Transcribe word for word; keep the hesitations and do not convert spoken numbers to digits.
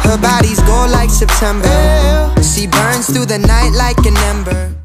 Her body's gold like September. She burns through the night like an ember.